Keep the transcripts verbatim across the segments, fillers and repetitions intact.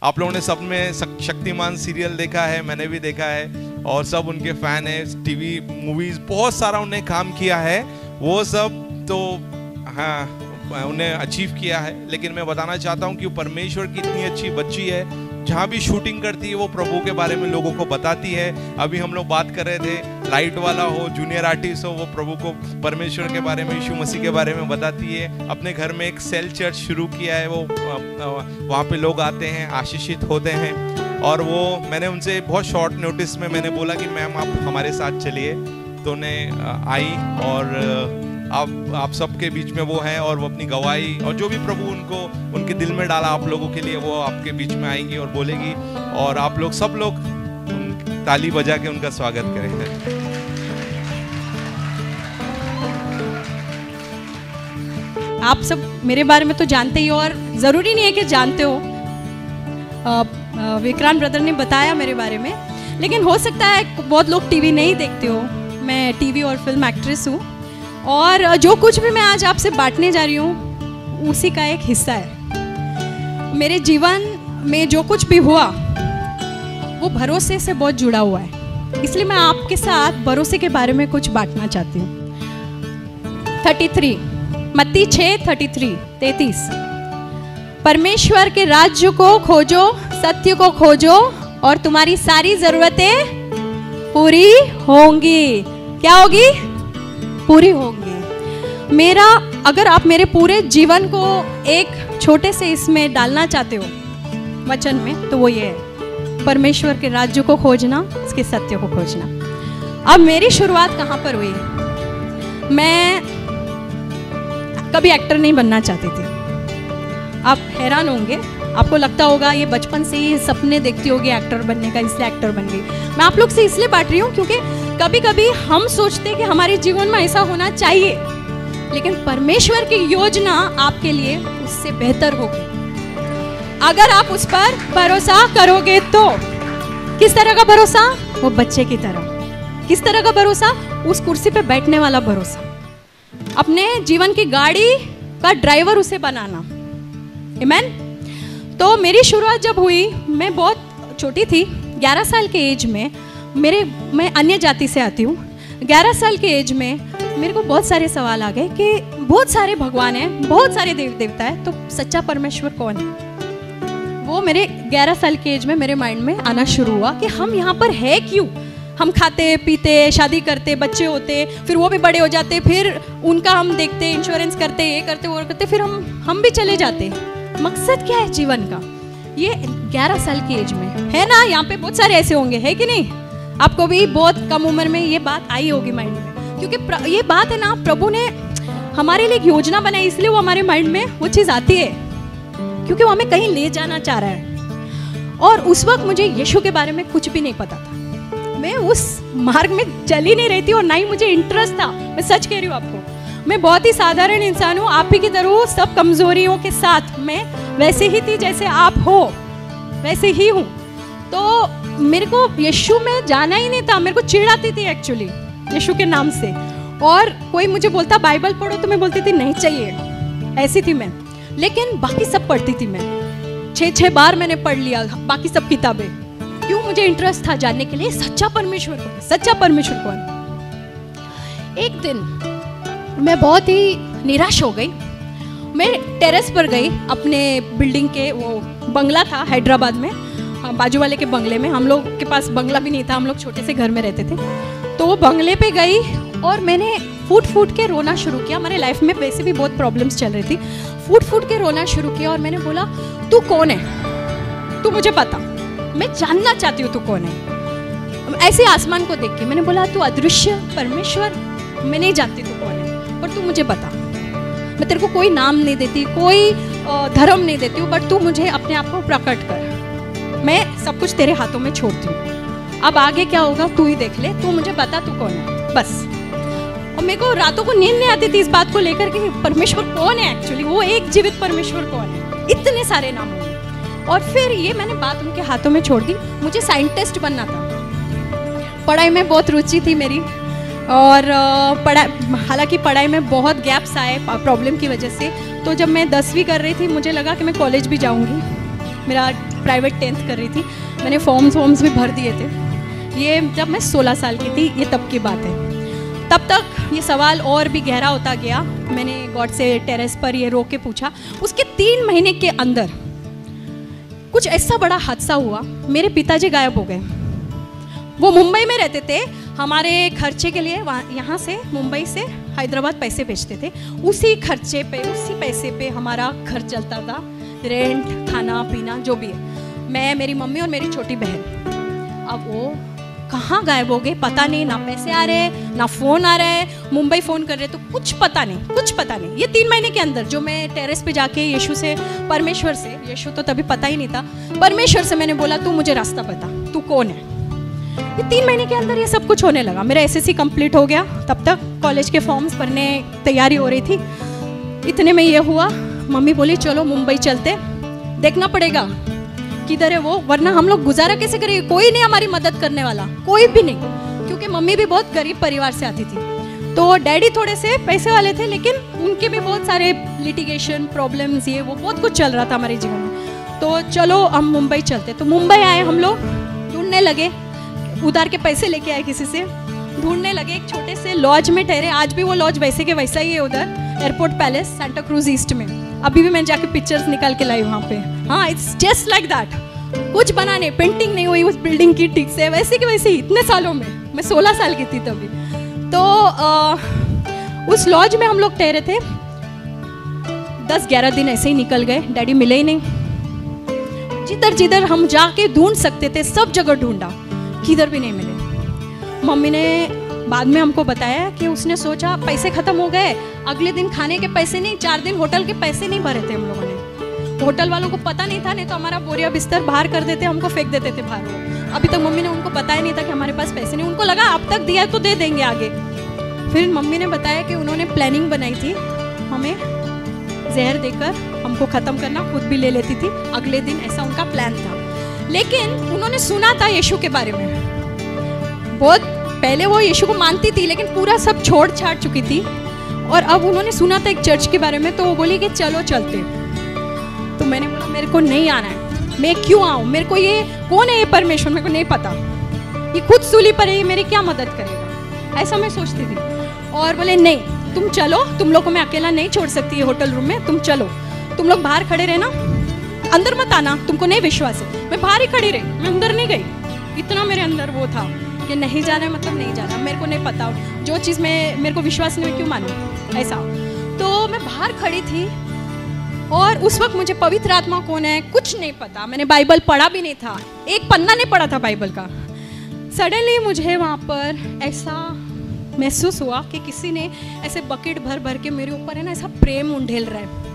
आप लोगों ने सब में शक्तिमान सीरियल देखा है, मैंने भी देखा है, और सब उनके फैन है। टीवी मूवीज बहुत सारा उन्हें काम किया है, वो सब तो हाँ उन्हें अचीव किया है। लेकिन मैं बताना चाहता हूँ कि परमेश्वर की इतनी अच्छी बच्ची है, जहाँ भी शूटिंग करती है वो प्रभु के बारे में लोगों को बताती है। अभी हम लोग बात कर रहे थे, लाइट वाला हो, जूनियर आर्टिस्ट हो, वो प्रभु को, परमेश्वर के बारे में, यीशु मसीह के बारे में बताती है। अपने घर में एक सेल चर्च शुरू किया है, वो वहाँ पे लोग आते हैं, आशीषित होते हैं। और वो मैंने उनसे बहुत शॉर्ट नोटिस में मैंने बोला कि मैम आप हमारे साथ चलिए, तो उन्हें आई और आप आप सबके बीच में वो है, और वो अपनी गवाही और जो भी प्रभु उनको उनके दिल में डाला आप लोगों के लिए, वो आपके बीच में आएंगी और बोलेगी, और आप लोग सब लोग ताली बजा के उनका स्वागत करेंगे। आप सब मेरे बारे में तो जानते ही हो, और ज़रूरी नहीं है कि जानते हो। विक्रांत ब्रदर ने बताया मेरे बारे में, लेकिन हो सकता है बहुत लोग टीवी नहीं देखते हो। मैं टीवी और फिल्म एक्ट्रेस हूँ, और जो कुछ भी मैं आज आपसे बांटने जा रही हूँ उसी का एक हिस्सा है। मेरे जीवन में जो कुछ भी हुआ वो भरोसे से बहुत जुड़ा हुआ है, इसलिए मैं आपके साथ भरोसे के बारे में कुछ बांटना चाहती हूँ। थर्टी थ्री मत्ती छः थर्टी थ्री तैतीस, परमेश्वर के राज्य को खोजो, सत्य को खोजो, और तुम्हारी सारी जरूरतें पूरी होंगी। क्या होगी? पूरी होंगी। मेरा, अगर आप मेरे पूरे जीवन को एक छोटे से इसमें डालना चाहते हो वचन में, तो वो ये है, परमेश्वर के राज्य को खोजना, उसके सत्य को खोजना। अब मेरी शुरुआत कहाँ पर हुई? मैं कभी एक्टर नहीं बनना चाहती थी। आप हैरान होंगे, आपको लगता होगा ये बचपन से ही सपने देखती होगी एक्टर बनने का, इसलिए एक्टर बन गई। मैं आप लोग से इसलिए बांट रही हूँ क्योंकि कभी कभी हम सोचते हैं कि हमारे जीवन में ऐसा होना चाहिए, लेकिन परमेश्वर की योजना आपके लिए उससे बेहतर होगी अगर आप उस पर भरोसा करोगे। तो किस तरह का भरोसा? वो बच्चे की तरह। किस तरह का भरोसा? उस कुर्सी पे बैठने वाला भरोसा, अपने जीवन की गाड़ी का ड्राइवर उसे बनाना। आमीन। तो मेरी शुरुआत जब हुई, मैं बहुत छोटी थी, ग्यारह साल के एज में। मेरे मैं अन्य जाति से आती हूँ। ग्यारह साल के एज में मेरे को बहुत सारे सवाल आ गए कि बहुत सारे भगवान हैं, बहुत सारे देव देवता है, तो सच्चा परमेश्वर कौन है? वो मेरे ग्यारह साल के एज में मेरे माइंड में आना शुरू हुआ कि हम यहाँ पर है क्यों? हम खाते पीते, शादी करते, बच्चे होते, फिर वो भी बड़े हो जाते, फिर उनका हम देखते, इंश्योरेंस करते, ये करते, वो करते, फिर हम हम भी चले जाते। मकसद क्या है जीवन का? ये ग्यारह साल की एज में है ना। यहाँ पे बहुत सारे ऐसे होंगे, है कि नहीं? आपको भी बहुत कम उम्र में ये बात आई होगी माइंड में, क्योंकि ये बात है ना, प्रभु ने हमारे लिए एक योजना बनाई, इसलिए वो हमारे माइंड में वो चीज़ आती है, क्योंकि वो हमें कहीं ले जाना चाह रहा है। और उस वक्त मुझे यीशु के बारे में कुछ भी नहीं पता था। मैं उस मार्ग में चल ही नहीं रही थी, और ना ही मुझे इंटरेस्ट था। मैं सच कह रही हूँ आपको, मैं बहुत ही साधारण इंसान हूँ, आप ही की तरह, सब कमजोरियों के साथ। मैं वैसे ही थी जैसे आप हो, वैसे ही हूँ। तो मेरे को यीशु में जाना ही नहीं था। मेरे को चिढ़ आती थी एक्चुअली यीशु के नाम से, और कोई मुझे बोलता बाइबल पढ़ो तो मैं बोलती थी नहीं चाहिए, ऐसी थी मैं। लेकिन बाकी सब पढ़ती थी मैं, छः छः बार मैंने पढ़ लिया बाकी सब किताबें। क्यों? मुझे इंटरेस्ट था जानने के लिए सच्चा परमेश्वर कौन, सच्चा परमेश्वर कौन। एक दिन मैं बहुत ही निराश हो गई। मैं टेरेस पर गई, अपने बिल्डिंग के, वो बंगला था हैदराबाद में, बाजू वाले के बंगले में। हम लोग के पास बंगला भी नहीं था, हम लोग छोटे से घर में रहते थे। तो वो बंगले पे गई और मैंने फूट फूट के रोना शुरू किया। हमारे लाइफ में वैसे भी बहुत प्रॉब्लम्स चल रही थी। फूट फूट के रोना शुरू किया और मैंने बोला, तू कौन है? तू मुझे बता, मैं जानना चाहती हूँ तू कौन है। ऐसे आसमान को देख के मैंने बोला, तू अदृश्य परमेश्वर, मैं नहीं जानती तू कौन है, पर तू मुझे बता। मैं तेरे को कोई नाम नहीं देती, कोई धर्म नहीं देती हूँ, बट तू मुझे अपने आप को प्रकट कर। मैं सब कुछ तेरे हाथों में छोड़ती हूँ। अब आगे क्या होगा तू ही देख ले, तू मुझे बता तू कौन है, बस। और मेरे को रातों को नींद नहीं आती थी इस बात को लेकर कि परमेश्वर कौन है एक्चुअली, वो एक जीवित परमेश्वर कौन है, इतने सारे नाम होंगे। और फिर ये मैंने बात उनके हाथों में छोड़ दी। मुझे साइंटिस्ट बनना था, पढ़ाई में बहुत रुचि थी मेरी, और पढ़ाई, हालांकि पढ़ाई में बहुत गैप्स आए प्रॉब्लम की वजह से। तो जब मैं दसवीं कर रही थी, मुझे लगा कि मैं कॉलेज भी जाऊंगी, मेरा प्राइवेट टेंथ कर रही थी, मैंने फॉर्म्स वॉर्म्स भी भर दिए थे। ये जब मैं सोलह साल की थी, ये तब की बात है। तब तक ये सवाल और भी गहरा होता गया। मैंने गॉड से टेरेस पर ये रो के पूछा। उसके तीन महीने के अंदर कुछ ऐसा बड़ा हादसा हुआ, मेरे पिताजी गायब हो गए। वो मुंबई में रहते थे, हमारे खर्चे के लिए यहाँ से मुंबई से हैदराबाद पैसे भेजते थे। उसी खर्चे पे, उसी पैसे पे हमारा घर चलता था, रेंट, खाना पीना जो भी है, मैं, मेरी मम्मी और मेरी छोटी बहन। अब वो कहाँ गायब हो गए पता नहीं, ना पैसे आ रहे हैं, ना फ़ोन आ रहा है, मुंबई फ़ोन कर रहे तो कुछ पता नहीं, कुछ पता नहीं। ये तीन महीने के अंदर जो मैं टेरेस पे जाके यीशु से, परमेश्वर से, यीशु तो तभी पता ही नहीं था, परमेश्वर से मैंने बोला तू मुझे रास्ता बता, तू कौन है। ये तीन महीने के अंदर ये सब कुछ होने लगा। मेरा एसएससी कंप्लीट हो गया, तब तक कॉलेज के फॉर्म्स भरने तैयारी हो रही थी। इतने में ये हुआ, मम्मी बोली चलो मुंबई चलते, देखना पड़ेगा किधर है वो, वरना हम लोग गुजारा कैसे करेंगे, कोई नहीं हमारी मदद करने वाला, कोई भी नहीं, क्योंकि मम्मी भी बहुत गरीब परिवार से आती थी। तो डैडी थोड़े से पैसे वाले थे, लेकिन उनके भी बहुत सारे लिटिगेशन प्रॉब्लम्स, ये वो बहुत कुछ चल रहा था हमारे जीवन में। तो चलो हम मुंबई चलते। तो मुंबई आए हम लोग, ढूंढने लगे, उधार के पैसे लेके आए किसी से, ढूंढने लगे, एक छोटे से लॉज में ठहरे। आज भी वो लॉज वैसे के वैसा ही है उधर, airport palace, Santa Cruz east में। अभी भी मैं जाके पिक्चर्स निकाल के लाई वहाँ पे। हाँ, इट्स जस्ट लाइक दैट। कुछ बना नहीं, पेंटिंग नहीं हुई उस बिल्डिंग की ठीक से, वैसे की वैसे ही इतने सालों में। मैं सोलह साल की थी तभी। तो आ, उस लॉज में हम लोग ठहरे थे। दस ग्यारह दिन ऐसे ही निकल गए, डैडी मिले ही नहीं। जिधर जिधर हम जाके ढूंढ सकते थे सब जगह ढूंढा, किधर भी नहीं मिले। मम्मी ने बाद में हमको बताया कि उसने सोचा पैसे खत्म हो गए, अगले दिन खाने के पैसे नहीं, चार दिन होटल के पैसे नहीं भरे थे हम लोगों ने। होटल वालों को पता नहीं था, नहीं तो हमारा बोरिया बिस्तर बाहर कर देते, हमको फेंक देते थे बाहर। वो अभी तक मम्मी ने उनको बताया नहीं था कि हमारे पास पैसे नहीं, उनको लगा अब तक दिया तो दे देंगे आगे। फिर मम्मी ने बताया कि उन्होंने प्लानिंग बनाई थी हमें जहर देकर हमको ख़त्म करना, खुद भी ले लेती थी अगले दिन, ऐसा उनका प्लान था। लेकिन उन्होंने सुना था यीशु के बारे में, बहुत पहले वो यीशु को मानती थी, लेकिन पूरा सब छोड़ छाड़ चुकी थी। और अब उन्होंने सुना था एक चर्च के बारे में, तो वो बोली कि चलो चलते। तो मैंने बोला मेरे को नहीं आना है, मैं क्यों आऊँ, मेरे को ये कौन है ये परमेश्वर, मेरे को नहीं पता, ये खुद सूली पर है, ये मेरी क्या मदद करेगा, ऐसा मैं सोचती थी। और बोले नहीं तुम चलो, तुम लोग को मैं अकेला नहीं छोड़ सकती है होटल रूम में, तुम चलो, तुम लोग बाहर खड़े रहना, अंदर मत आना, तुमको नहीं विश्वास है। मैं बाहर ही खड़ी रही, मैं अंदर नहीं गई। इतना मेरे अंदर वो था कि नहीं जाना है मतलब नहीं जाना, मेरे को नहीं पता, जो चीज़ में मेरे को विश्वास नहीं, मैं क्यों मानूं ऐसा। तो मैं बाहर खड़ी थी और उस वक्त मुझे पवित्र आत्मा कौन है कुछ नहीं पता, मैंने बाइबल पढ़ा भी नहीं था, एक पन्ना नहीं पढ़ा था बाइबल का। सडनली मुझे वहाँ पर ऐसा महसूस हुआ कि किसी ने ऐसे बकेट भर भर के मेरे ऊपर है ना ऐसा प्रेम उंडेल रहा है,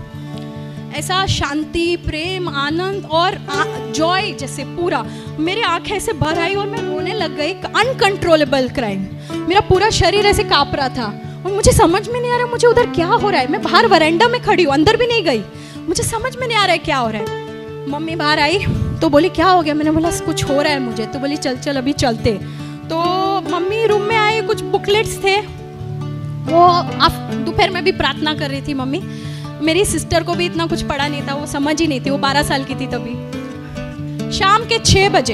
ऐसा शांति, प्रेम, आनंद और जॉय जैसे पूरा मेरे आंखें ऐसे भर आई और मैं रोने लग गई। अनकंट्रोलेबल क्राइम, मेरा पूरा शरीर ऐसे कांप रहा था और मुझे समझ में नहीं आ रहा मुझे उधर क्या हो रहा है। मैं बाहर वरांडा में खड़ी हूँ, अंदर भी नहीं गई, मुझे समझ में नहीं आ रहा है क्या हो रहा है। मम्मी बाहर आई तो बोली क्या हो गया, मैंने बोला कुछ हो रहा है मुझे, तो बोली चल चल अभी चलते। तो मम्मी रूम में आई, कुछ बुकलेट्स थे, वो दोपहर में भी प्रार्थना कर रही थी मम्मी। मेरी सिस्टर को भी इतना कुछ पढ़ा नहीं था, वो समझ ही नहीं थी, वो बारह साल की थी तभी। शाम के छः बजे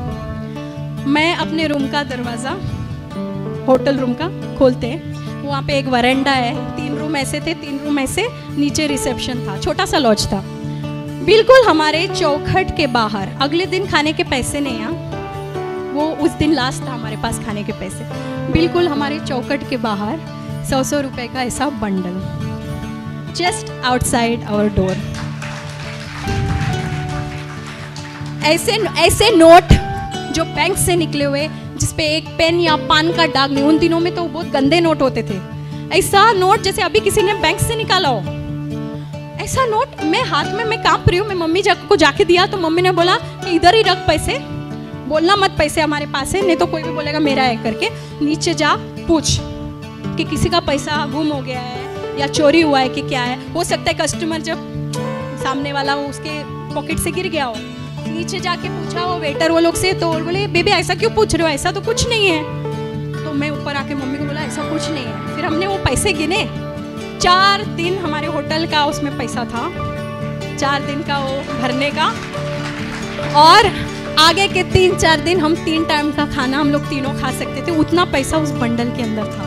मैं अपने रूम का दरवाज़ा, होटल रूम का खोलते हैं, वहाँ पे एक वरांडा है, तीन रूम ऐसे थे, तीन रूम ऐसे, नीचे रिसेप्शन था, छोटा सा लॉज था, बिल्कुल हमारे चौखट के बाहर। अगले दिन खाने के पैसे नहीं हैं, वो उस दिन लास्ट था हमारे पास खाने के पैसे, बिल्कुल हमारे चौखट के बाहर सौ सौ रुपए का ऐसा bundle, just outside our door. ऐसे ऐसे नोट जो बैंक से निकले हुए, जिसपे एक पेन या पान का दाग नहीं, उन दिनों में तो बहुत गंदे नोट होते थे, ऐसा नोट जैसे अभी किसी ने बैंक से निकाला हो, ऐसा नोट मैं हाथ में, मैं कांप रही हूँ। मैं मम्मी जा को जाके दिया तो मम्मी ने बोला कि इधर ही रख पैसे, बोलना मत पैसे हमारे पास है, नहीं तो कोई भी बोलेगा मेरा है करके, नीचे जा पूछ कि किसी का पैसा गुम हो गया है या चोरी हुआ है कि क्या है। हो सकता है कस्टमर जब सामने वाला हो उसके पॉकेट से गिर गया हो, नीचे जाके पूछा वो वेटर वो लोग से, तो बोले बेबी ऐसा क्यों पूछ रहे हो, ऐसा तो कुछ नहीं है। तो मैं ऊपर आके मम्मी को बोला ऐसा कुछ नहीं है। फिर हमने वो पैसे गिने, चार दिन हमारे होटल का उसमें पैसा था, चार दिन का वो भरने का। और आगे के तीन चार दिन हम तीन टाइम का खाना हम लोग तीनों खा सकते थे, उतना पैसा उस बंडल के अंदर था।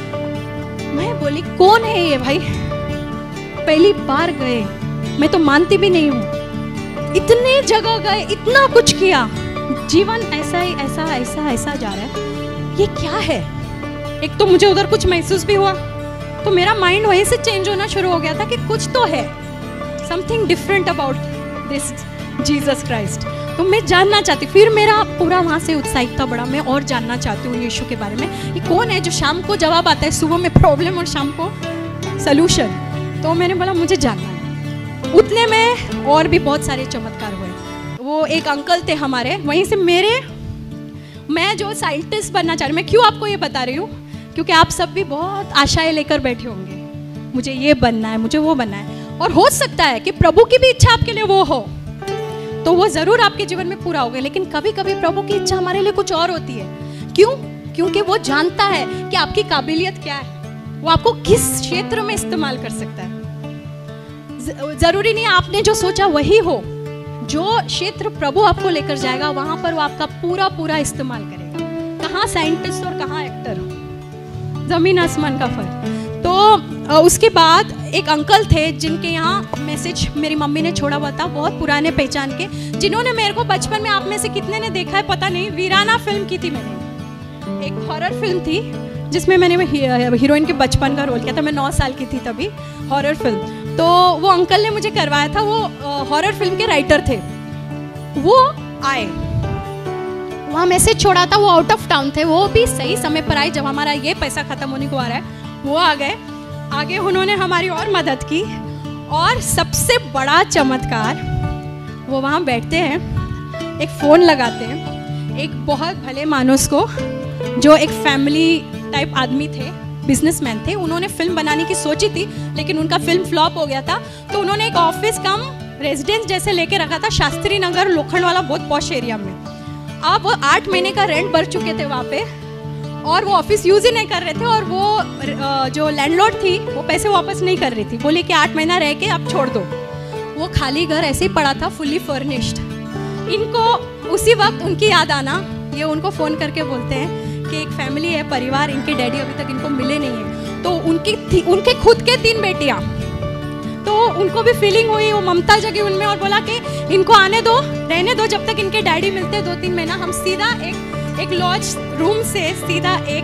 मैं बोली कौन है ये भाई, पहली बार गए, मैं तो मानती भी नहीं हूँ, इतने जगह गए, इतना कुछ किया, जीवन ऐसा ही ऐसा ऐसा ऐसा जा रहा है, ये क्या है। एक तो मुझे उधर कुछ महसूस भी हुआ, तो मेरा माइंड वहीं से चेंज होना शुरू हो गया था कि कुछ तो है, something different about this Jesus Christ. तो मैं जानना चाहती, फिर मेरा पूरा वहाँ से उत्साहित था बड़ा, मैं और जानना चाहती हूँ यीशु के बारे में, ये कौन है जो शाम को जवाब आता है, सुबह में प्रॉब्लम और शाम को सलूशन। तो मैंने बोला मुझे जानना है। उतने में और भी बहुत सारे चमत्कार हुए। वो एक अंकल थे हमारे, वहीं से मेरे, मैं जो साइंटिस्ट बनना चाह रही हूँ, मैं क्यों आपको ये बता रही हूँ, क्योंकि आप सब भी बहुत आशाएं लेकर बैठे होंगे, मुझे ये बनना है, मुझे वो बनना है, और हो सकता है कि प्रभु की भी इच्छा आपके लिए वो हो, तो वो जरूर आपके जीवन में पूरा होगा। लेकिन कभी कभी प्रभु की इच्छा हमारे लिए कुछ और होती है। क्यों? क्योंकि वो जानता है कि आपकी काबिलियत क्या है, वो आपको किस क्षेत्र में इस्तेमाल कर सकता है। जरूरी नहीं आपने जो सोचा वही हो, जो क्षेत्र प्रभु आपको लेकर जाएगा वहां पर वो आपका पूरा पूरा इस्तेमाल करेगा। कहाँ साइंटिस्ट और कहाँ एक्टर, जमीन आसमान का फर्क। तो उसके बाद एक अंकल थे जिनके यहाँ मैसेज मेरी मम्मी ने छोड़ा हुआ था, बहुत पुराने पहचान के, जिन्होंने मेरे को बचपन में, आप में से कितने ने देखा है पता नहीं, वीराना फिल्म की थी मैंने, एक हॉरर फिल्म थी जिसमें मैंने हीरोइन के बचपन का रोल किया था, मैं नौ साल की थी तभी, हॉरर फिल्म। तो वो अंकल ने मुझे करवाया था, वो हॉरर फिल्म के राइटर थे। वो आए, वहाँ मैसेज छोड़ा था, वो आउट ऑफ टाउन थे, वो भी सही समय पर आए जब हमारा ये पैसा खत्म होने को आ रहा है, वो आ गए। आगे उन्होंने हमारी और मदद की, और सबसे बड़ा चमत्कार, वो वहाँ बैठते हैं, एक फ़ोन लगाते हैं, एक बहुत भले मानुस को, जो एक फैमिली टाइप आदमी थे, बिजनेसमैन थे, उन्होंने फिल्म बनाने की सोची थी लेकिन उनका फिल्म फ्लॉप हो गया था, तो उन्होंने एक ऑफिस कम रेजिडेंस जैसे लेके रखा था शास्त्री नगर लोखंड वाला बहुत पॉश एरिया में। अब वो आठ महीने का रेंट भर चुके थे वहाँ पे, और वो ऑफिस यूज़ ही नहीं कर रहे थे, और वो जो लैंडलॉर्ड थी वो पैसे वापस नहीं कर रही थी, बोले कि आठ महीना रह के आप छोड़ दो। वो खाली घर ऐसे ही पड़ा था, फुल्ली फर्निश्ड। इनको उसी वक्त उनकी याद आना, ये उनको फ़ोन करके बोलते हैं कि एक फैमिली है, परिवार, इनके डैडी अभी तक इनको मिले नहीं है। तो उनकी थी, उनके खुद के तीन बेटियाँ, तो उनको भी फीलिंग हुई, वो ममता जगी उनमें, और बोला कि इनको आने दो, रहने दो, जब तक इनके डैडी मिलते दो तीन महीना, हम सीधा एक एक लॉज रूम से सीधा एक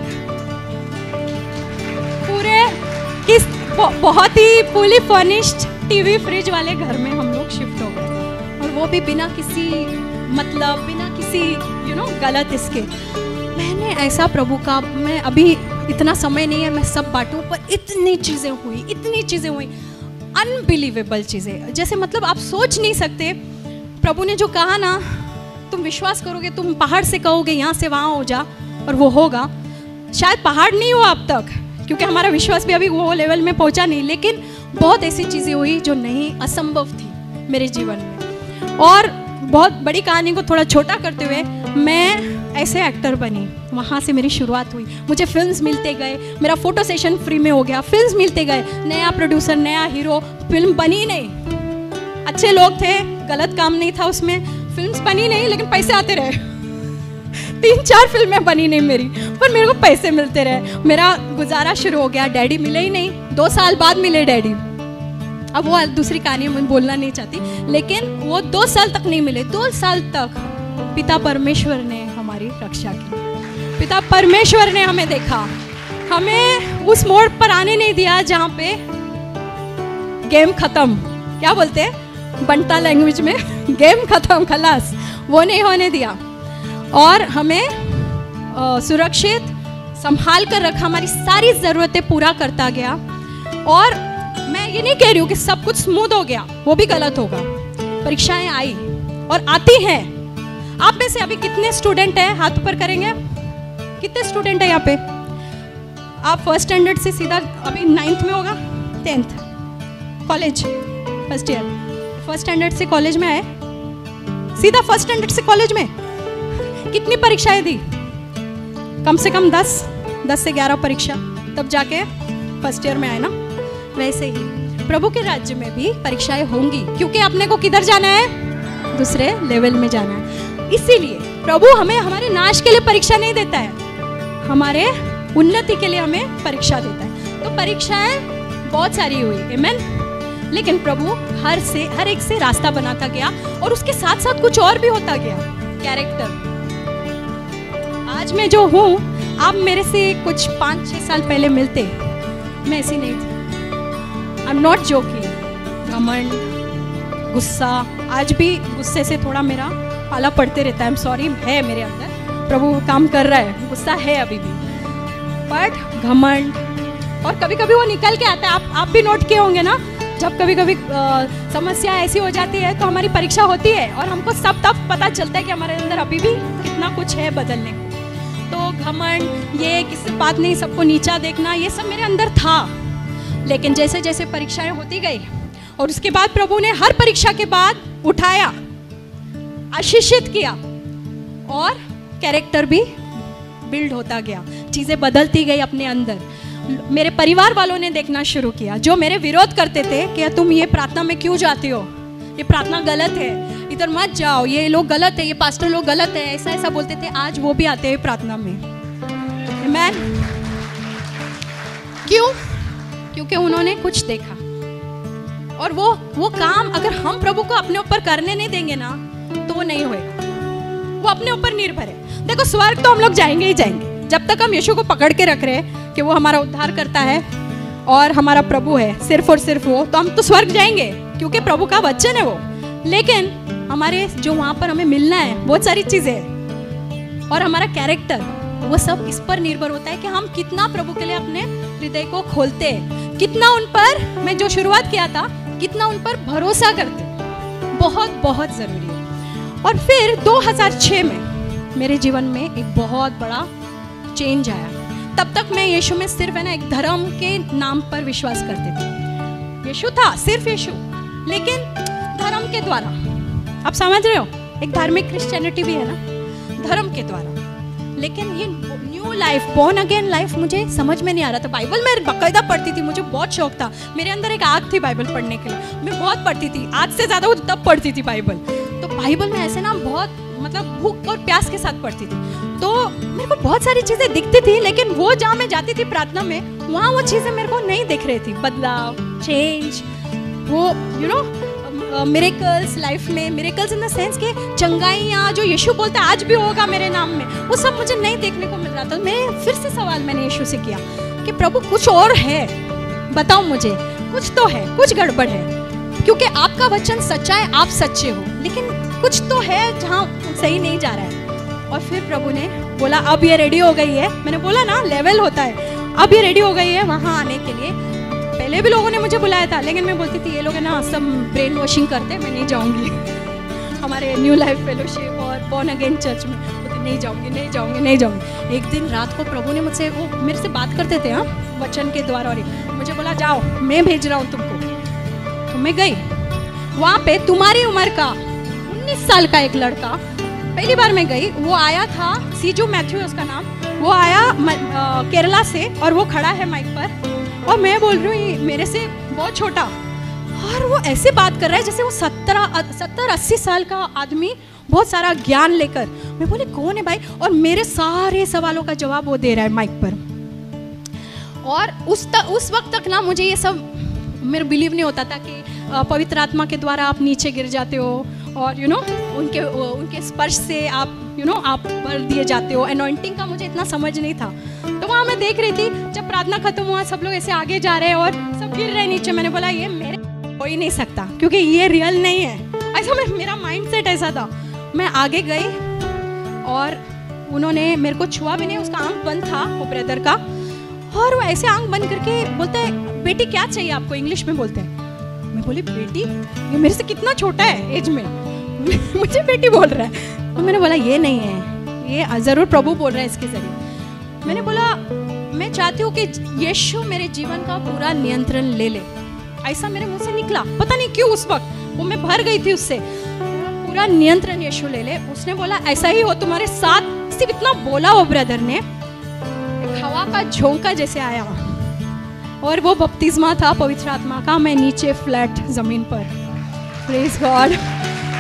पूरे किस बहुत ही फुली फर्निश्ड टीवी फ्रिज वाले घर में हम लोग शिफ्ट हो गए, और वो भी बिना किसी मतलब, बिना किसी यू नो गलत इसके। मैंने ऐसा प्रभु का, मैं अभी इतना समय नहीं है मैं सब बांटूं, पर इतनी चीज़ें हुई, इतनी चीज़ें हुई, अनबिलीवेबल चीज़ें, जैसे मतलब आप सोच नहीं सकते। प्रभु ने जो कहा ना, तुम विश्वास करोगे, तुम पहाड़ से कहोगे यहाँ से वहाँ हो जा, और वो होगा। शायद पहाड़ नहीं हुआ अब तक, क्योंकि हमारा विश्वास भी अभी वो लेवल में पहुँचा नहीं, लेकिन बहुत ऐसी चीज़ें हुई जो नहीं, असंभव थी मेरे जीवन में। और बहुत बड़ी कहानी को थोड़ा छोटा करते हुए, मैं ऐसे एक्टर बनी, वहाँ से मेरी शुरुआत हुई। मुझे फिल्म्स मिलते गए, मेरा फोटो सेशन फ्री में हो गया, फिल्म्स मिलते गए, नया प्रोड्यूसर, नया हीरो, फिल्म बनी नहीं, अच्छे लोग थे, गलत काम नहीं था उसमें, फिल्म्स बनी नहीं लेकिन पैसे आते रहे। तीन चार फिल्में बनी नहीं मेरी, पर मेरे को पैसे मिलते रहे, मेरा गुजारा शुरू हो गया। डैडी मिले ही नहीं, दो साल बाद मिले डैडी। अब वो दूसरी कहानी मैं बोलना नहीं चाहती, लेकिन वो दो साल तक नहीं मिले। दो साल तक पिता परमेश्वर ने हमारी रक्षा की, पिता परमेश्वर ने हमें देखा, हमें उस मोड़ पर आने नहीं दिया जहाँ पे गेम खत्म, क्या बोलते हैं बंटा लैंग्वेज में, गेम खत्म, खलास, वो नहीं होने दिया, और हमें आ, सुरक्षित संभाल कर रखा, हमारी सारी ज़रूरतें पूरा करता गया। और मैं ये नहीं कह रही हूँ कि सब कुछ स्मूथ हो गया, वो भी गलत होगा। परीक्षाएं आई और आती हैं। आप में से अभी कितने स्टूडेंट हैं, हाथ ऊपर करेंगे, कितने स्टूडेंट हैं यहाँ पे? आप फर्स्ट स्टैंडर्ड से सीधा अभी नाइन्थ में होगा, tenth, college first year, first standard से कॉलेज में आए, सीधा फर्स्ट स्टैंडर्ड से कॉलेज में कितनी परीक्षाएं दी? कम से कम दस दस से ग्यारह परीक्षा, तब जाके फर्स्ट ईयर में आए ना। वैसे ही प्रभु के राज्य में भी परीक्षाएं होंगी, क्योंकि अपने को किधर जाना है? दूसरे लेवल में जाना है। इसीलिए प्रभु हमें हमारे नाश के लिए परीक्षा नहीं देता है, हमारे उन्नति के लिए हमें परीक्षा देता है। तो परीक्षाएं बहुत सारी हुई, आमीन, लेकिन प्रभु हर से हर एक से रास्ता बनाता गया और उसके साथ साथ कुछ और भी होता गया। कैरेक्टर, आज मैं जो हूँ, आप मेरे से कुछ पाँच छः साल पहले मिलते, मैं ऐसी नहीं थी। I am not joking. घमंड, गुस्सा, आज भी गुस्से से थोड़ा मेरा पाला पड़ते रहता है। आई एम सॉरी, है मेरे अंदर, प्रभु काम कर रहा है, गुस्सा है अभी भी, बट घमंड, और कभी कभी वो निकल के आता है। आप आप भी नोट किए होंगे ना, जब कभी कभी समस्या ऐसी हो जाती है तो हमारी परीक्षा होती है और हमको सब तब पता चलता है कि हमारे अंदर अभी भी कितना कुछ है बदलने को। तो घमंड, ये किसी बात नहीं, सबको नीचा देखना, ये सब मेरे अंदर था। लेकिन जैसे जैसे परीक्षाएं होती गई और उसके बाद प्रभु ने हर परीक्षा के बाद उठाया, आशीषित किया और कैरेक्टर भी बिल्ड होता गया, चीज़ें बदलती गई अपने अंदर। मेरे परिवार वालों ने देखना शुरू किया, जो मेरे विरोध करते थे कि तुम ये प्रार्थना में क्यों जाती हो, ये प्रार्थना गलत है, इधर मत जाओ, ये लोग गलत है, ये पास्टर लोग गलत है, ऐसा ऐसा बोलते थे, आज वो भी आते हैं प्रार्थना में। आमीन। क्यों? क्योंकि उन्होंने कुछ देखा, और वो वो काम अगर हम प्रभु को अपने ऊपर करने नहीं देंगे ना तो वो नहीं होएगा। वो अपने ऊपर निर्भर है। देखो, स्वर्ग तो हम लोग जाएंगे ही जाएंगे जब तक हम यीशु को पकड़ के रख रहे हैं कि वो हमारा उद्धार करता है और हमारा प्रभु है, सिर्फ और सिर्फ वो, तो हम तो स्वर्ग जाएंगे क्योंकि प्रभु का वचन है वो। लेकिन हमारे जो वहाँ पर हमें मिलना है बहुत सारी चीज़ें और हमारा कैरेक्टर, वो सब इस पर निर्भर होता है कि हम कितना प्रभु के लिए अपने हृदय को खोलते हैं, कितना उन पर, मैं जो शुरुआत किया था, कितना उन पर भरोसा करते हैं। बहुत बहुत ज़रूरी है। और फिर दो हज़ार छह में मेरे जीवन में एक बहुत बड़ा चेंज आया। तब तक मैं यीशु में सिर्फ है ना एक धर्म के नाम पर विश्वास करती थी। यीशु था, सिर्फ यीशु, लेकिन धर्म के द्वारा। आप समझ रहे हो, एक धार्मिक क्रिश्चियनिटी भी है ना, धर्म के द्वारा। लेकिन ये new life, born again life मुझे समझ में नहीं आ रहा था। बाइबल मैं बाकायदा पढ़ती थी, मुझे बहुत शौक था, मेरे अंदर एक आग थी बाइबल पढ़ने के लिए, मैं बहुत पढ़ती थी, आज से ज़्यादा वो तब पढ़ती थी बाइबल। तो बाइबल में ऐसे ना बहुत मतलब भूख और प्यास के साथ पढ़ती थी। तो मेरे को बहुत सारी चीज़ें दिखती थी, लेकिन वो जहाँ मैं जाती थी प्रार्थना में, वहाँ वो चीज़ें मेरे को नहीं दिख रही थी। बदलाव, चेंज, वो यू नो मिरेकल्स लाइफ में, मिरेकल्स इन द सेंस के चंगाइयाँ जो यीशु बोलता है आज भी होगा मेरे नाम में, वो सब मुझे नहीं देखने को मिल रहा था। मैं फिर से सवाल मैंने यीशु से किया कि प्रभु कुछ और है, बताओ मुझे, कुछ तो है, कुछ गड़बड़ है, क्योंकि आपका वचन सच्चा है, आप सच्चे हो, लेकिन कुछ तो है जहाँ सही नहीं जा रहा है। और फिर प्रभु ने बोला अब ये रेडी हो गई है। मैंने बोला ना लेवल होता है, अब ये रेडी हो गई है वहाँ आने के लिए। पहले भी लोगों ने मुझे बुलाया था, लेकिन मैं बोलती थी ये लोग है ना सब ब्रेन वॉशिंग करते, मैं नहीं जाऊँगी हमारे न्यू लाइफ फेलोशिप और बॉर्न अगेन चर्च में, बोलती नहीं जाऊँगी नहीं जाऊँगी नहीं जाऊँगी। एक दिन रात को प्रभु ने मुझसे, वो मेरे से बात करते थे हाँ वचन के द्वारा, और मुझे बोला जाओ मैं भेज रहा हूँ तुमको। तो मैं गई वहाँ पे, तुम्हारी उम्र का उन्नीस साल का एक लड़का, पहली बार मैं गई, वो आया था, सीजू मैथ्यू उसका नाम, वो आया केरला से और वो खड़ा है माइक पर और मैं बोल रही हूँ मेरे से बहुत छोटा, और वो ऐसे बात कर रहा है जैसे वो सत्तर सत्तर अस्सी साल का आदमी, बहुत सारा ज्ञान लेकर। मैं बोली कौन है भाई, और मेरे सारे सवालों का जवाब वो दे रहा है माइक पर। और उस तक उस वक्त तक ना मुझे ये सब मेरे बिलीव नहीं होता था कि पवित्र आत्मा के द्वारा आप नीचे गिर जाते हो और यू you नो know, उनके उनके स्पर्श से आप यू you नो know, आप भर दिए जाते हो। एनॉइंटिंग का मुझे इतना समझ नहीं था। तो वहाँ मैं देख रही थी, जब प्रार्थना खत्म हुआ सब लोग ऐसे आगे जा रहे हैं और सब गिर रहे हैं नीचे। मैंने बोला ये मेरे हो ही नहीं सकता, क्योंकि ये रियल नहीं है। ऐसा मैं, मेरा माइंड सेट ऐसा था। मैं आगे गई और उन्होंने मेरे को छुआ भी नहीं, उसका आंख बंद था वो ब्रदर का, और वो ऐसे आंख बंद करके बोलता है बेटी क्या चाहिए आपको, इंग्लिश में बोलते हैं। मैं बोली बेटी, ये मेरे से कितना छोटा है एज में, मुझे बेटी बोल रहा है। तो मैंने बोला ये नहीं है, ये ज़रूर प्रभु बोल रहा है इसके जरिए। मैंने बोला मैं चाहती हूँ कि यीशु मेरे जीवन का पूरा नियंत्रण ले ले। ऐसा मेरे मुंह से निकला, पता नहीं क्यों, उस वक्त वो मैं भर गई थी उससे, पूरा नियंत्रण यीशु ले ले। उसने बोला ऐसा ही हो तुम्हारे साथ, सिर्फ इतना बोला वो ब्रदर ने, हवा का झोंका जैसे आया और वो बपतिस्मा था पवित्र आत्मा का। मैं नीचे फ्लैट जमीन पर, प्रेज गॉड। और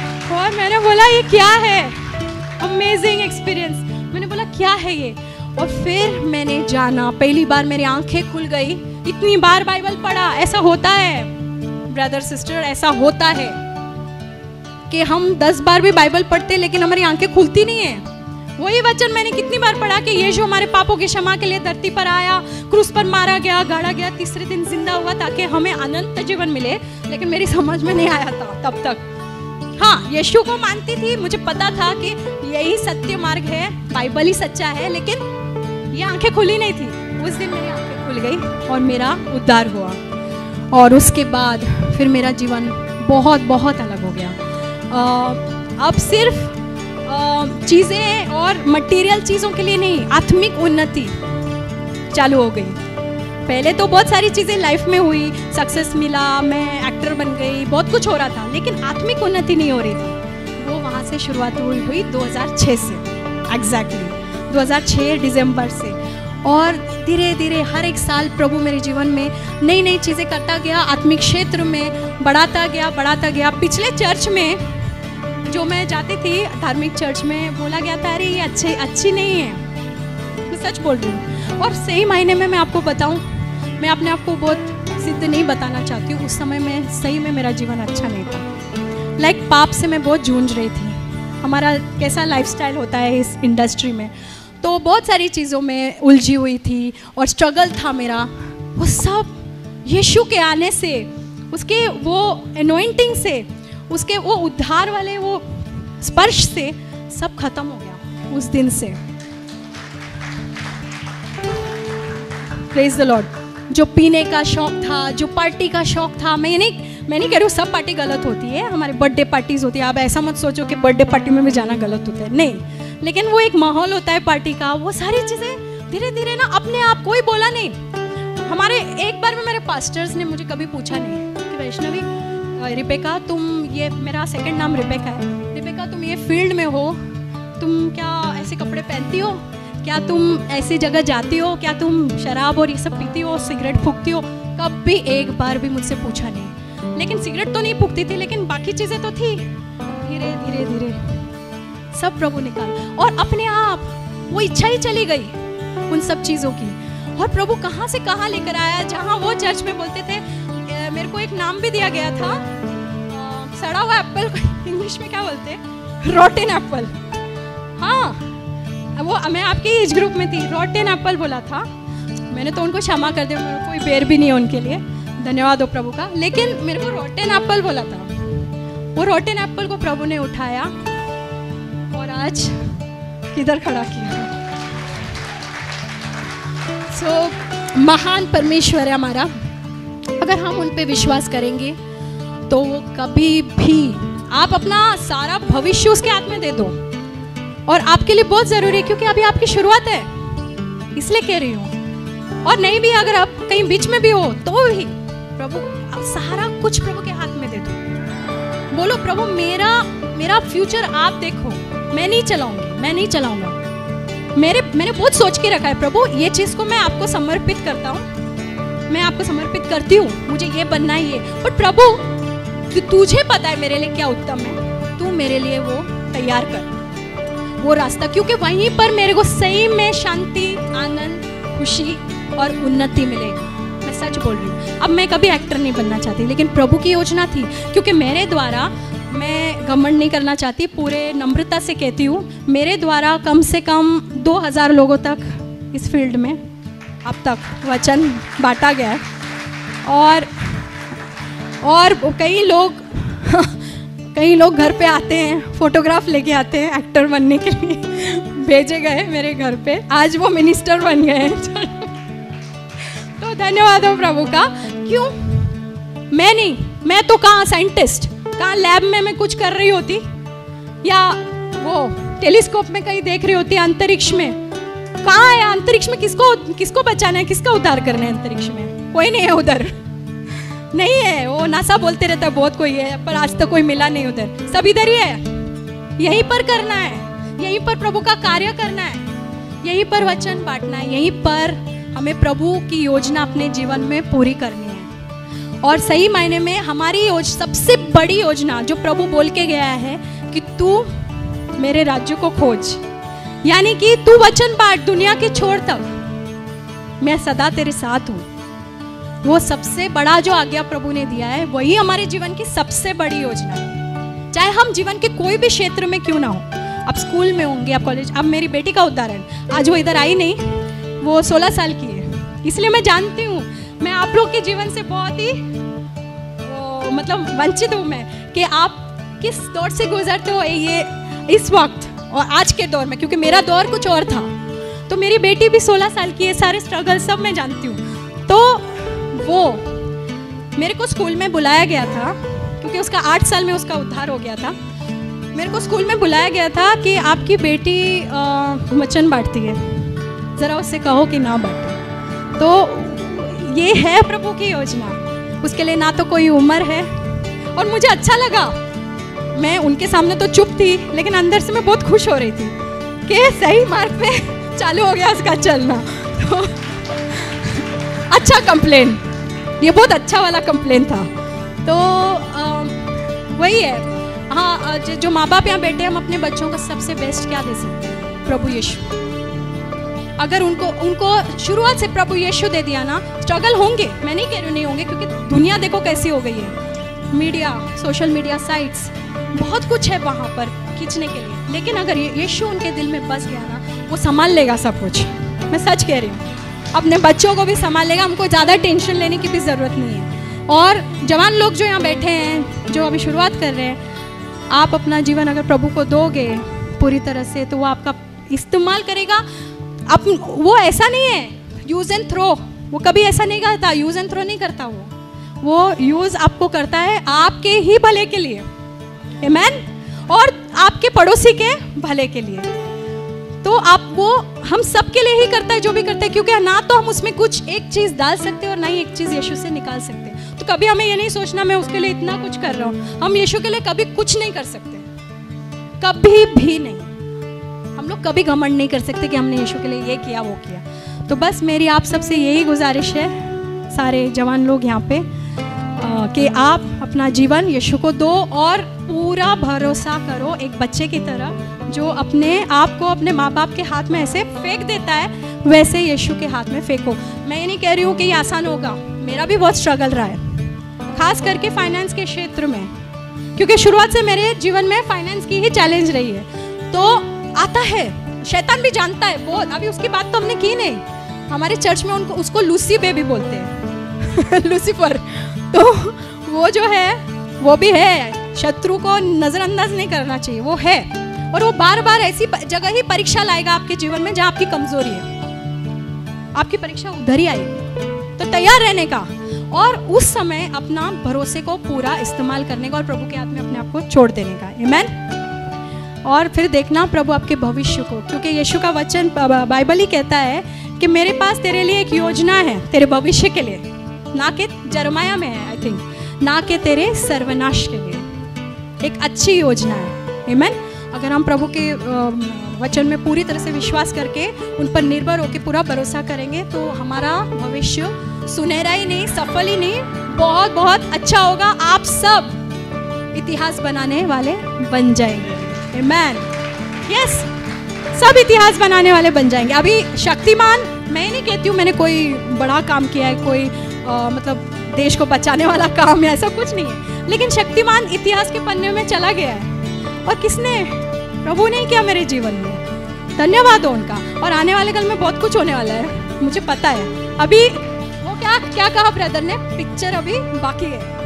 और मैंने बोला ये क्या है, अमेजिंग एक्सपीरियंस। मैंने बोला क्या है ये, और फिर मैंने जाना, पहली बार मेरी आंखें खुल गई। इतनी बार बाइबल पढ़ा, ऐसा होता है ब्रदर सिस्टर, ऐसा होता है कि हम दस बार भी बाइबल पढ़ते लेकिन हमारी आंखें खुलती नहीं है। वही वचन मैंने कितनी बार पढ़ा कि यीशु हमारे पापों की क्षमा के लिए धरती पर आया, क्रूस पर मारा गया, गाड़ा गया, तीसरे दिन जिंदा हुआ ताकि हमें अनंत जीवन मिले, लेकिन मेरी समझ में नहीं आया था तब तक। हाँ, यीशु को मानती थी, मुझे पता था कि यही सत्य मार्ग है, बाइबल ही सच्चा है, लेकिन ये आंखें खुली नहीं थी। उस दिन मेरी आंखें खुल गई और मेरा उद्धार हुआ, और उसके बाद फिर मेरा जीवन बहुत बहुत अलग हो गया। आ, अब सिर्फ चीज़ें और मटेरियल चीज़ों के लिए नहीं, आत्मिक उन्नति चालू हो गई। पहले तो बहुत सारी चीज़ें लाइफ में हुई, सक्सेस मिला, मैं एक्टर बन गई, बहुत कुछ हो रहा था, लेकिन आत्मिक उन्नति नहीं हो रही थी। वो वहाँ से शुरुआत हुई हुई दो हज़ार छह से, एग्जैक्टली दो हज़ार छह दिसंबर से, और धीरे धीरे हर एक साल प्रभु मेरे जीवन में नई नई चीज़ें करता गया, आत्मिक क्षेत्र में बढ़ाता गया बढ़ाता गया। पिछले चर्च में जो मैं जाती थी, धार्मिक चर्च में, बोला गया था अरे ये अच्छी अच्छी नहीं है, मैं सच बोल रही हूँ। और सही मायने में मैं आपको बताऊँ, मैं अपने आप को बहुत सिद्ध नहीं बताना चाहती हूँ, उस समय में सही में मेरा जीवन अच्छा नहीं था। लाइक like, पाप से मैं बहुत जूझ रही थी। हमारा कैसा लाइफस्टाइल होता है इस इंडस्ट्री में, तो बहुत सारी चीज़ों में उलझी हुई थी और स्ट्रगल था मेरा। वो सब यीशु के आने से, उसके वो एनॉइंटिंग से, उसके वो उद्धार वाले वो स्पर्श से सब खत्म हो गया उस दिन से। Praise the Lord. जो पीने का शौक था, जो पार्टी का शौक था, मैं नहीं मैं नहीं कह रही हूँ सब पार्टी गलत होती है, हमारे बर्थडे पार्टीज होती है, आप ऐसा मत सोचो कि बर्थडे पार्टी में भी जाना गलत होता है, नहीं, लेकिन वो एक माहौल होता है पार्टी का। वो सारी चीज़ें धीरे धीरे ना अपने आप, कोई बोला नहीं। हमारे एक बार में मेरे पास्टर्स ने मुझे कभी पूछा नहीं कि वैष्णवी, रिबेका तुम, ये मेरा सेकंड नाम रिबेका है, रिबेका तुम ये फील्ड में हो, तुम क्या ऐसे कपड़े पहनती हो, क्या तुम ऐसी जगह जाती हो, क्या तुम शराब और ये सब पीती हो, सिगरेट फूकती हो? कभी एक बार भी मुझसे पूछा नहीं। लेकिन सिगरेट तो नहीं फूकती थी, लेकिन बाकी चीज़ें तो थी। धीरे धीरे धीरे सब प्रभु निकाल, और अपने आप वो इच्छा ही चली गई उन सब चीज़ों की। और प्रभु कहाँ से कहाँ लेकर आया, जहाँ वो चर्च में बोलते थे, मेरे को एक नाम भी दिया गया था, आ, सड़ा हुआ एप्पल, इंग्लिश में क्या बोलते हैं, रॉटेन एप्पल। हाँ, वो मैं आपके एज ग्रुप में थी, रॉटेन एप्पल बोला था। मैंने तो उनको क्षमा कर दिया, मेरे कोई बेर भी नहीं है उनके लिए, धन्यवाद हो प्रभु का, लेकिन मेरे को रॉटेन एप्पल बोला था। वो रॉटेन एप्पल को प्रभु ने उठाया और आज किधर खड़ा किया। सो so, महान परमेश्वर है हमारा, अगर हम उन पे विश्वास करेंगे तो वो कभी भी, आप अपना सारा भविष्य उसके हाथ में दे दो, और आपके लिए बहुत जरूरी है, क्योंकि अभी आपकी शुरुआत है, इसलिए कह रही हूँ। और नहीं भी, अगर आप कहीं बीच में भी हो तो भी प्रभु, सारा कुछ प्रभु के हाथ में दे दो। बोलो प्रभु मेरा मेरा फ्यूचर आप देखो, मैं नहीं चलाऊंगी, मैं नहीं चलाऊंगा, मेरे मैंने बहुत सोच के रखा है प्रभु, ये चीज़ को मैं आपको समर्पित करता हूँ, मैं आपको समर्पित करती हूँ, मुझे ये बनना ही है। पर प्रभु तु, तुझे पता है मेरे लिए क्या उत्तम है, तू मेरे लिए वो तैयार कर वो रास्ता, क्योंकि वहीं पर मेरे को सही में शांति, आनंद, खुशी और उन्नति मिलेगी। मैं सच बोल रही हूँ। अब मैं कभी एक्टर नहीं बनना चाहती, लेकिन प्रभु की योजना थी, क्योंकि मेरे द्वारा, मैं घमंड नहीं करना चाहती, पूरे नम्रता से कहती हूँ, मेरे द्वारा कम से कम दो हज़ार लोगों तक इस फील्ड में अब तक वचन बांटा गया है। और और कई लोग कई लोग घर पे आते हैं, फोटोग्राफ लेके आते हैं एक्टर बनने के लिए, भेजे गए मेरे घर पे, आज वो मिनिस्टर बन गए हैं। तो धन्यवाद हो प्रभु का। क्यों? मैं नहीं, मैं तो कहाँ साइंटिस्ट, कहाँ लैब में मैं कुछ कर रही होती, या वो टेलीस्कोप में कहीं देख रही होती अंतरिक्ष में। कहाँ है अंतरिक्ष में? किसको किसको बचाना है, किसका उद्धार करना है अंतरिक्ष में? कोई नहीं है उधर, नहीं है। वो नासा बोलते रहता है बहुत कोई है, पर आज तक कोई मिला नहीं उधर, सब इधर ही है। यहीं पर करना है, यहीं पर प्रभु का कार्य करना है, यहीं पर वचन बांटना है, यहीं पर हमें प्रभु की योजना अपने जीवन में पूरी करनी है। और सही मायने में हमारी योजना, सबसे बड़ी योजना जो प्रभु बोल के गया है, कि तू मेरे राज्य को खोज, यानी कि तू वचन बांट दुनिया के छोर तक, मैं सदा तेरे साथ हूँ। वो सबसे बड़ा जो आज्ञा प्रभु ने दिया है वही हमारे जीवन की सबसे बड़ी योजना है। चाहे हम जीवन के कोई भी क्षेत्र में क्यों ना हो, आप स्कूल में होंगे, आप कॉलेज। अब मेरी बेटी का उदाहरण, आज वो इधर आई नहीं, वो सोलह साल की है, इसलिए मैं जानती हूँ, मैं आप लोग के जीवन से बहुत ही वो, मतलब वंचित हूँ मैं कि आप किस दौर से गुजरते हो ये इस वक्त और आज के दौर में, क्योंकि मेरा दौर कुछ और था। तो मेरी बेटी भी सोलह साल की है, सारे स्ट्रगल सब मैं जानती हूँ। तो वो मेरे को स्कूल में बुलाया गया था, क्योंकि उसका आठ साल में उसका उद्धार हो गया था। मेरे को स्कूल में बुलाया गया था कि आपकी बेटी वचन बांटती है, ज़रा उससे कहो कि ना बांटे। तो ये है प्रभु की योजना, उसके लिए ना तो कोई उम्र है। और मुझे अच्छा लगा, मैं उनके सामने तो चुप थी, लेकिन अंदर से मैं बहुत खुश हो रही थी कि सही मार्ग पे चालू हो गया उसका चलना। तो अच्छा कंप्लेन, ये बहुत अच्छा वाला कंप्लेन था। तो आ, वही है, हाँ, जो माँ बाप यहाँ बैठे, हम अपने बच्चों को सबसे बेस्ट क्या दे सकते हैं? प्रभु यीशु। अगर उनको उनको शुरुआत से प्रभु यीशु दे दिया ना, स्ट्रगल होंगे, मैं नहीं कह रही नहीं होंगे, क्योंकि दुनिया देखो कैसी हो गई है, मीडिया, सोशल मीडिया साइट्स, बहुत कुछ है वहाँ पर खींचने के लिए। लेकिन अगर यीशु उनके दिल में बस गया ना, वो संभाल लेगा सब कुछ। मैं सच कह रही हूँ, अपने बच्चों को भी संभाल लेगा, हमको ज़्यादा टेंशन लेने की भी ज़रूरत नहीं है। और जवान लोग जो यहाँ बैठे हैं, जो अभी शुरुआत कर रहे हैं, आप अपना जीवन अगर प्रभु को दोगे पूरी तरह से, तो वो आपका इस्तेमाल करेगा। आप, वो ऐसा नहीं है यूज़ एंड थ्रो, वो कभी ऐसा नहीं करता, यूज़ एंड थ्रो नहीं करता वो वो यूज़ आपको करता है आपके ही भले के लिए, आमीन, और आपके पड़ोसी के भले के लिए। तो आप वो हम सब के लिए ही करता है जो भी करता है, क्योंकि ना तो हम उसमें कुछ एक चीज़ डाल सकते और ना ही एक चीज़ यीशु से निकाल सकते। तो कभी हमें ये नहीं सोचना मैं उसके लिए इतना कुछ कर रहा हूँ। हम यीशु के लिए कभी कुछ नहीं कर सकते, कभी भी नहीं। हम लोग कभी घमंड नहीं कर सकते कि हमने यीशु के लिए ये किया वो किया। तो बस मेरी आप सबसे यही गुजारिश है, सारे जवान लोग यहाँ पे, आ, कि आप अपना जीवन यीशु को दो और पूरा भरोसा करो एक बच्चे की तरह जो अपने आप को अपने माँ बाप के हाथ में ऐसे फेंक देता है, वैसे यीशु के हाथ में फेंको। मैं ये नहीं कह रही हूँ कि ये आसान होगा, मेरा भी बहुत स्ट्रगल रहा है, खास करके फाइनेंस के क्षेत्र में, क्योंकि शुरुआत से मेरे जीवन में फाइनेंस की ही चैलेंज रही है। तो आता है, शैतान भी जानता है बहुत। अभी उसकी बात तो हमने की नहीं, हमारे चर्च में उनको उसको लूसी बेबी बोलते हैं लूसीफर। तो वो जो है वो भी है, शत्रु को नज़रअंदाज नहीं करना चाहिए, वो है। और वो बार बार ऐसी जगह ही परीक्षा लाएगा आपके जीवन में जहाँ आपकी कमजोरी है, आपकी परीक्षा उधर ही आएगी। तो तैयार रहने का और उस समय अपना भरोसे को पूरा इस्तेमाल करने का और प्रभु के हाथ में अपने आप को छोड़ देने का, आमीन। और फिर देखना प्रभु आपके भविष्य को, क्योंकि यीशु का वचन बाइबल ही कहता है कि मेरे पास तेरे लिए एक योजना है तेरे भविष्य के लिए, ना कि जरमाया में है आई थिंक, ना कि तेरे सर्वनाश के लिए एक अच्छी योजना है, आमीन। अगर हम प्रभु के वचन में पूरी तरह से विश्वास करके उन पर निर्भर होकर पूरा भरोसा करेंगे तो हमारा भविष्य सुनहरा ही नहीं, सफल ही नहीं, बहुत बहुत अच्छा होगा। आप सब इतिहास बनाने वाले बन जाएंगे, आमीन। यस, सब इतिहास बनाने वाले बन जाएंगे। अभी शक्तिमान, मैं नहीं कहती हूँ मैंने कोई बड़ा काम किया है, कोई आ, मतलब देश को बचाने वाला काम है, ऐसा कुछ नहीं है, लेकिन शक्तिमान इतिहास के पन्ने में चला गया है। और किसने? प्रभु ने किया मेरे जीवन में, धन्यवाद हो उनका। और आने वाले कल में बहुत कुछ होने वाला है, मुझे पता है। अभी वो क्या क्या कहा ब्रदर ने, पिक्चर अभी बाकी है।